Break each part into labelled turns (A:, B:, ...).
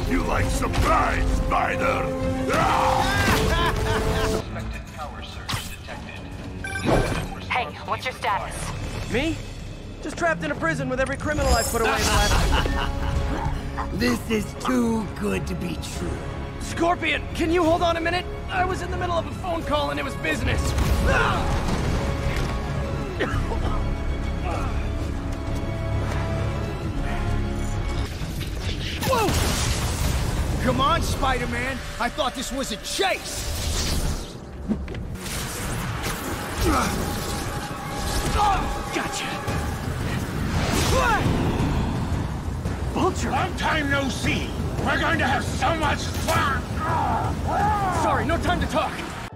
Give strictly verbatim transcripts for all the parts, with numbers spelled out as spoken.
A: You like surprise, Spider?
B: Suspected power surge detected.
C: Hey, what's your status?
D: Me? Just trapped in a prison with every criminal I've put away in the last...
E: This is too good to be true.
D: Scorpion, can you hold on a minute? I was in the middle of a phone call and it was business.
E: Whoa! Come on, Spider-Man. I thought this was a chase.
D: Gotcha. Vulture!
A: Long time no see. We're going to have so much fun.
D: Sorry, no time to talk.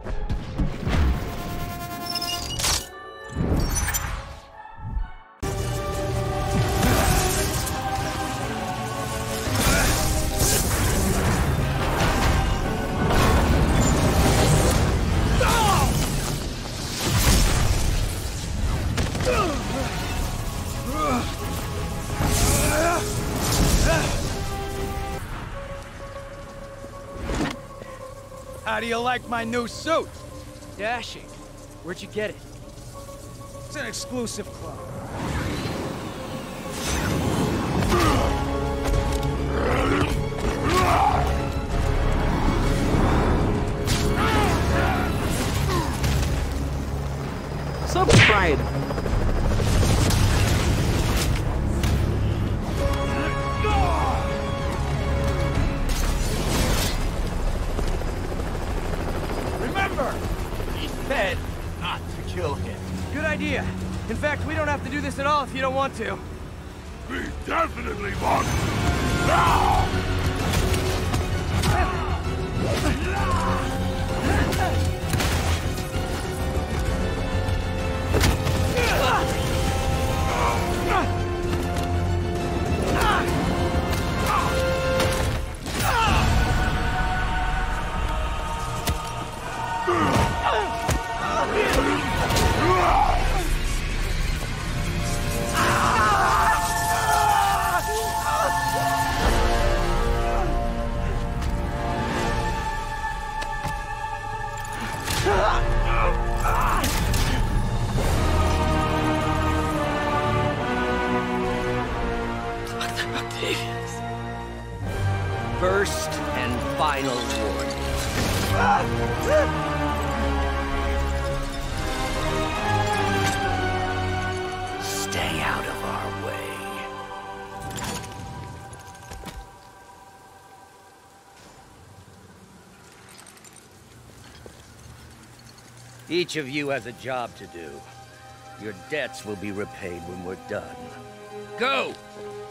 E: How do you like my new suit?
D: Dashing. Where'd you get it?
E: It's an exclusive club.
D: So pride.
E: Remember, he said not to kill him.
D: Good idea. In fact, we don't have to do this at all if you don't want to.
A: We definitely want. Now!
F: First and final warning. Stay out of our way. Each of you has a job to do. Your debts will be repaid when we're done. Go!